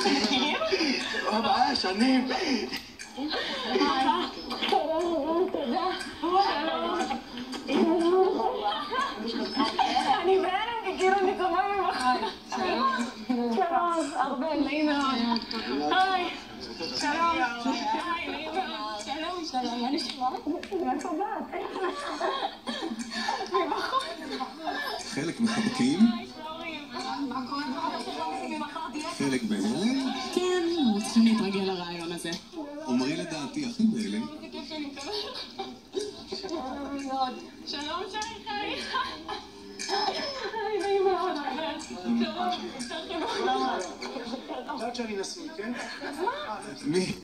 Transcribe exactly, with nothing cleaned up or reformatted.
אתם מכירים? ארבעה שנים. תודה. אני בהלם, כאילו אני קומה ממך. שלום, ארבל, נעים מאוד. היי. שלום. היי, נעים מאוד. שלום, שלום, מה נשמע? מה טובה? מבחוץ. חלק מחבקים. חלק בהלם. כן, צריכים להתרגל לרעיון הזה. עומרי לדעתי הכי בהלם. שלום מאוד. שלום שי חי. היי, נעים מאוד. שלום. את יודעת שאני נשוי, כן? מי?